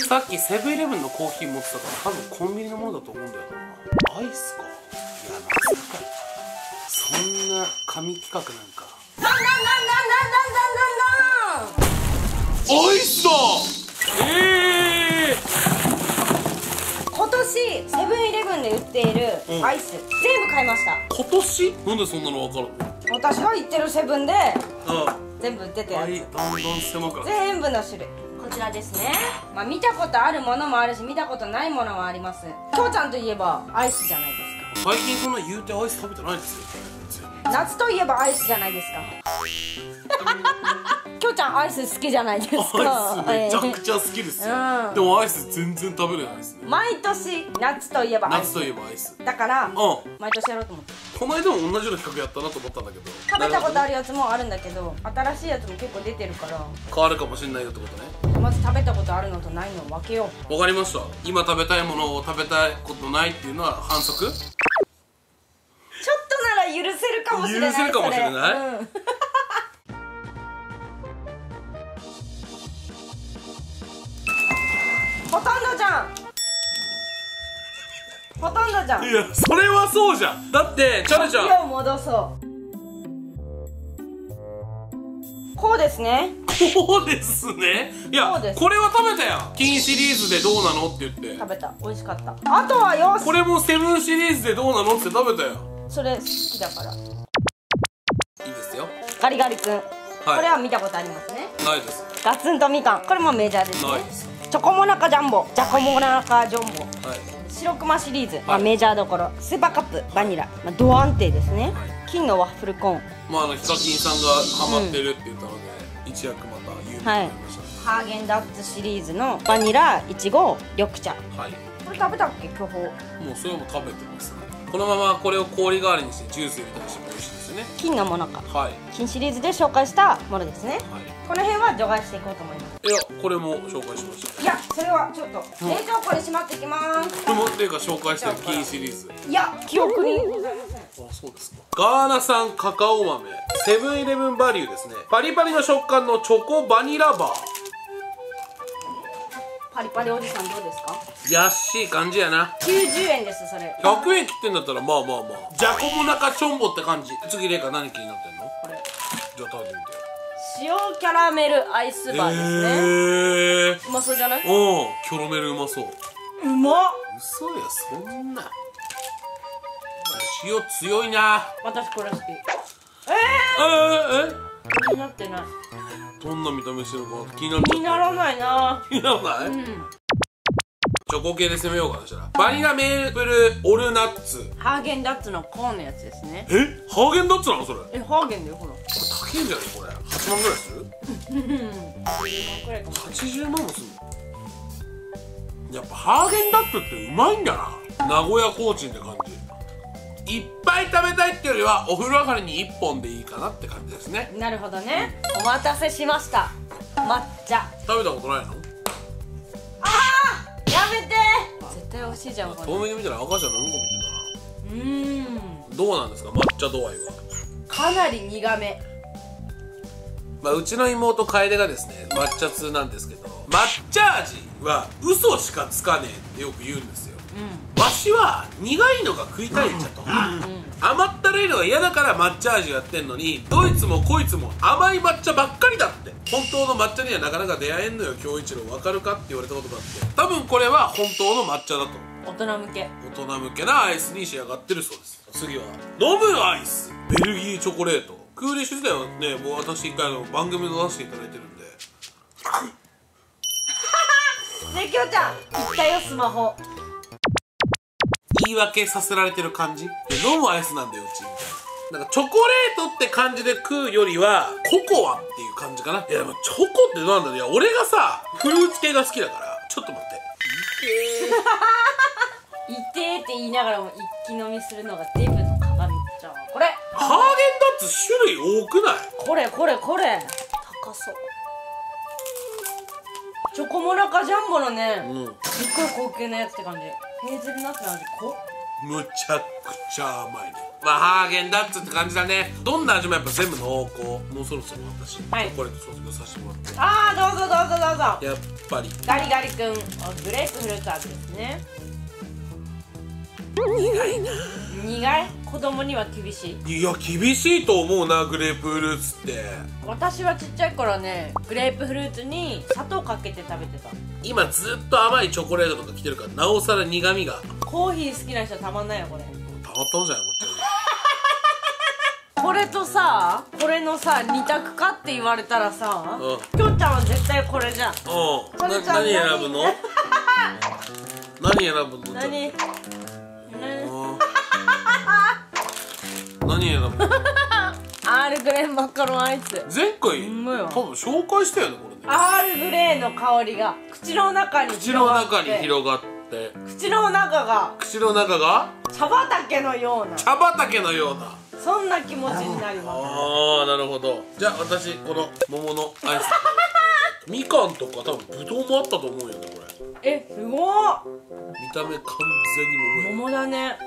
さっきセブンイレブンのコーヒー持ってたから多分コンビニのものだと思うんだよな。アイスか。いやまさかそんな神企画なんか。アイスだ。 今年セブンイレブンで売っているアイス、全部買いました。 今年なんでそんなの分かるの？ 私が行ってるセブンで全部売ってたやつ、 だんだん狭くなる。 全部の種類こちらですね。まあ見たことあるものもあるし見たことないものもあります。きょうちゃんといえばアイスじゃないですか。 最近そんな言うてアイス食べてないですよ。 夏といえばアイスじゃないですか。きょうちゃんアイス好きじゃないですか。 アイスめちゃくちゃ好きですよ、でもアイス全然食べれないですね。 毎年夏といえばアイス。 夏といえばアイスだから毎年やろうと思って。 この間も同じような企画やったなと思ったんだけど、 食べたことあるやつもあるんだけど、新しいやつも結構出てるから変わるかもしれないよってことね。 まず食べたことあるのとないのを分けよう。 わかりました。今食べたいものを食べたいことないっていうのは反則。 ちょっとなら許せるかもしれない。 許せるかもしれない。 ほとんどじゃん。ほとんどじゃん。 いやそれはそうじゃん。だってチャレちゃん時を戻そう。こうですね。 こうですね。いやこれは食べたよ。金シリーズでどうなのって言って食べた。美味しかった。あとはよし、 これもセブンシリーズでどうなのって食べたよ。 それ好きだから。いいいいですよ。 ガリガリ君、こはいれは見たことありますね。 ないです。 ガツンとみかん、これもメジャーですね。 ないです。 チョコモナカジャンボ、ジャコモナカジョンボ、 はい。 白熊シリーズ、まあメジャーどころ。スーパーカップバニラ、まあド安定ですね。金のワッフルコーン、 まあヒカキンさんがハマってるって言ったので、一躍また有名になりましたね。 ハーゲンダッツシリーズのバニラ、いちご、緑茶。 はい。 これ食べたっけ、巨峰。 もうそれも食べてますね。このままこれを氷代わりにしてジュース入れたりしても美味しいですよね。 金のもなか、 はい。 金シリーズで紹介したものですね。 はい。 この辺は除外していこうと思います。 いやこれも紹介しました。 いや、それはちょっと冷蔵庫にしまってきます。 これもっていうか紹介した金シリーズ。 いや、記憶にございません。 あ、そうですか。ガーナ産カカオ豆、セブンイレブンバリューですね。パリパリの食感のチョコバニラバー。 パリパリおじさんどうですか。 安い感じやな。 90円です。それ 100円切ってんだったらまあまあまあ、ジャコモナカチョンボって感じ。次レイカ何気になってんの？ これじゃあ食べてみてよ。 塩キャラメルアイスバーですね。うまそうじゃない？ キョロメルうまそう。 うまっ。 嘘や、そんな塩強いな。 私これ好き。気になってない。 どんな見た目してるのか気になっちゃった。 気にならないな。 気にならない？チョコ系で攻めようかなしたら。バニラメープルオルナッツ。 ハーゲンダッツのコーンのやつですね。 ハーゲンダッツなのそれ？ ハーゲンだよ、ほら。 これ高いんじゃないこれ。8万ぐらいする？80万もするの？やっぱハーゲンダッツってうまいんだな。名古屋コーチンって感じ。いっぱい食べたいってよりはお風呂上がりに1本でいいかなって感じですね。 なるほどね。お待たせしました。抹茶。 食べたことないの？ やめて。絶対美味しいじゃんこれ。 遠目で見たら赤ちゃんのうんこみたいだな。どうなんですか抹茶度合いは？ かなり苦め。 まあ、うちの妹楓がですね抹茶通なんですけど、抹茶味は嘘しかつかねえってよく言うんですよ。わしは苦いのが食いたいんじゃと、甘ったるいのが嫌だから抹茶味やってんのに、どいつもこいつも甘い抹茶ばっかりだって。本当の抹茶にはなかなか出会えんのよ恭一郎、分かるかって言われたことがあって、多分これは本当の抹茶だと。 大人向け。 大人向けなアイスに仕上がってるそうです。次は飲むアイスベルギーチョコレート。クーリッシュ自体はね、もう私一回番組で出していただいてるんで。 ねえきょうちゃん言ったよ、スマホ。 言い訳させられてる感じで、飲むアイスなんだようちみたいな。なんかチョコレートって感じで食うよりはココアっていう感じかな。いやでもチョコってなんだろう。いや俺がさフルーツ系が好きだから。ちょっと待って。 いてーって言いながらも一気飲みするのがデブの鏡じゃん。これハーゲンダッツ種類多くない？ これ高そう。チョコモナカジャンボのね、すっごい高級なやつって感じ。ヘーゼルナッツの味むちゃくちゃ甘いね。まあハーゲンダッツって感じだね。どんな味もやっぱ全部濃厚。もうそろそろ私、 はい、 チョコレート卒業させてもらって。 ああ、どうぞどうぞどうぞ。 やっぱりガリガリ君グレープフルーツ味ですね。 苦いな。 苦い。子供には厳しい。 いや厳しいと思うな、グレープフルーツって。 私はちっちゃい頃ね、グレープフルーツに砂糖かけて食べてた。 今ずっと甘いチョコレートとか来てるからなおさら苦味が。 コーヒー好きな人はたまんないよこれ。 たまったんじゃないこっちは。 これとさ、これのさ2択かって言われたらさ、きょんちゃんは絶対これじゃん。 何選ぶの？何選ぶの？ 何選ぶの？ アールグレーマカロンアイス。 前回多分紹介したよねこれね。 アールグレーの香りが口の中に広がって、口の中が茶畑のようなそんな気持ちになります。 ああ、なるほど。じゃあ私この桃のアイスみかんとか多分ぶどうもあったと思うよねこれ。 すごっ。 見た目完全に桃だね。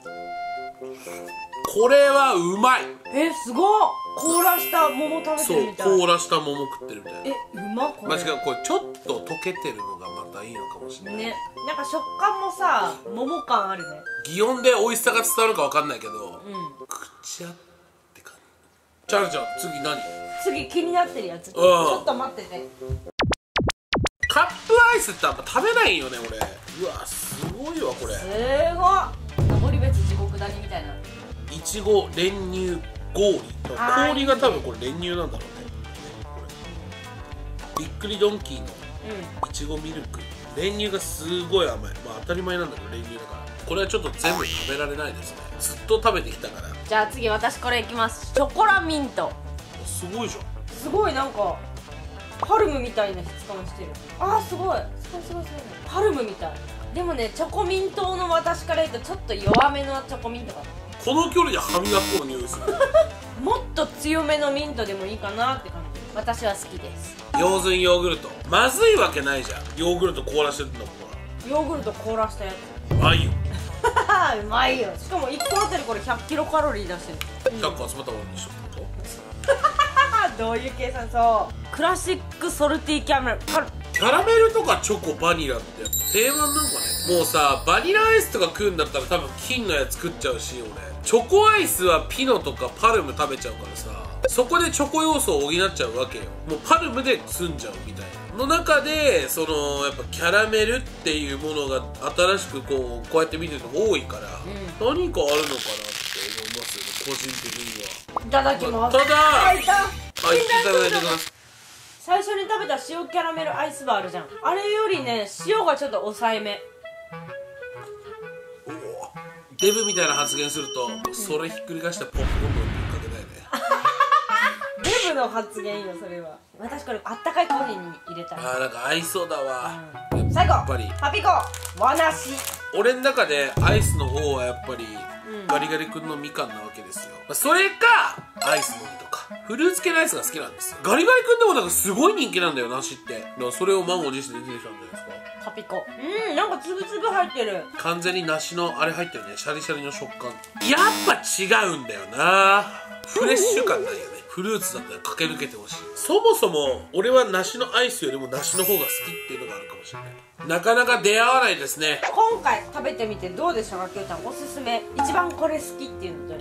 これはうまい。 すごっ。凍らした桃食べてるみたい。 そう、凍らした桃食ってるみたいな。 うまこれ。 間違い、これちょっと溶けてるのがまたいいのかもしれないね。なんか食感もさ、桃感あるね。 擬音で美味しさが伝わるかわかんないけど、くちゃって感じ。チャラちゃん次何？ 次気になってるやつ。ちょっと待ってて。 カップアイスってあんま食べないよね俺。うわすごいわこれ。 すごい。登別地獄谷みたいな。 いちご練乳氷。氷が多分これ練乳なんだろうね。びっくりドンキーのいちごミルク。練乳がすごい甘い。まあ当たり前なんだけど練乳だから。これはちょっと全部食べられないですね。ずっと食べてきたから。 じゃあ次私これいきます。ショコラミント。 すごいじゃん。 すごいなんかパルムみたいな質感してる。すごいすごいパルムみたい。でもね、チョコミントの私から言うとちょっと弱めのチョコミントかな。 この距離で歯磨き粉の匂いする。 もっと強めのミントでもいいかなって感じ。私は好きです。 ヨーズンヨーグルトまずいわけないじゃん。ヨーグルト凍らしてるんだもん。 ヨーグルト凍らしたやつうまいよ。 うまいよ。しかも1個あたりこれ100キロカロリー出してる。 100個集まったものにしようってこと？ どういう計算？そうクラシックソルティキャラメル。 キャラメルとかチョコバニラってやっぱ定番なんかね。もうさバニラアイスとか食うんだったら多分金のやつ食っちゃうし、俺チョコアイスはピノとかパルム食べちゃうからさ、そこでチョコ要素を補っちゃうわけよ。もうパルムで済んじゃうみたいなの中で、そのやっぱキャラメルっていうものが新しくこうやって見てるの多いから、何かあるのかなって思いますよね個人的には。 いただきます。 ただはい、いただいてください。 いた。 最初に食べた塩キャラメルアイスバーあるじゃん。あれよりね、塩がちょっと抑えめ。 デブみたいな発言すると、それひっくり返したポップコーンのぶっかけだよね。 デブの発言よそれは。私これあったかいコーヒーに入れたい。 なんか合いそうだわ。 最後やっぱりパピコ和梨。 俺の中でアイスの方はやっぱりガリガリ君のみかんなわけですよ。それかアイスのみとかフルーツ系のアイスが好きなんですよ。ガリガリ君でもなんかすごい人気なんだよ梨って。だからそれを満を持して出てきたんじゃないですか。 パピコ。なんかつぶつぶ入ってる。 完全に梨のあれ入ってるね。シャリシャリの食感。やっぱ違うんだよな。フレッシュ感ないよね。フルーツだったら駆け抜けてほしい。そもそも俺は梨のアイスよりも梨の方が好きっていうのがあるかもしれない。なかなか出会わないですね。 今回食べてみてどうでしたか、きょうちゃん。おすすめ一番これ好きっていうのどれ？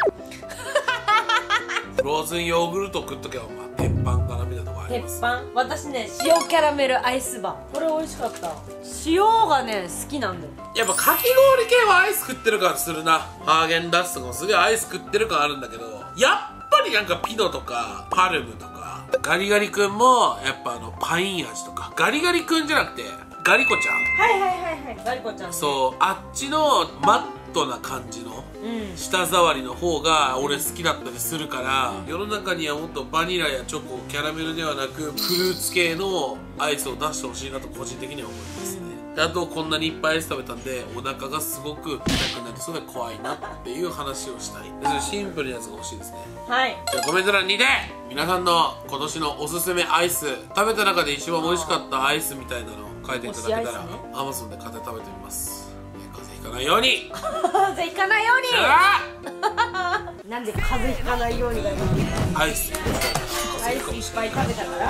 フローズンヨーグルト食っとけばまあ鉄板かなみたいなのがあります。 鉄板。私ね、塩キャラメルアイスバー、これ美味しかった。塩がね好きなんだよ。 やっぱかき氷系はアイス食ってる感するな。ハーゲンダッツとかもすげえアイス食ってる感あるんだけど、やっぱりなんかピノとかパルムとかガリガリ君もやっぱパイン味とか、ガリガリ君じゃなくてガリコちゃん。 はいガリコちゃん、ね、 そうあっちのマットな感じの舌触りの方が俺好きだったりするから、世の中にはもっとバニラやチョコキャラメルではなくフルーツ系のアイスを出してほしいなと個人的には思いますね。あとこんなにいっぱいアイス食べたんでお腹がすごく痛くなりそうで怖いなっていう話をしたい。シンプルなやつが欲しいですね。 はい。 じゃあコメント欄にて皆さんの今年のおすすめアイス、食べた中で一番美味しかったアイスみたいなのを書いていただけたら、Amazon で買って食べてみます。風邪ひかないように風邪ひかないようになんで風邪ひかないようにがいいの？ アイスいっぱい食べたから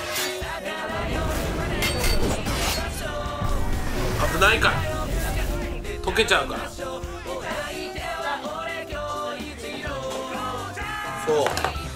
危ないから溶けちゃうからそう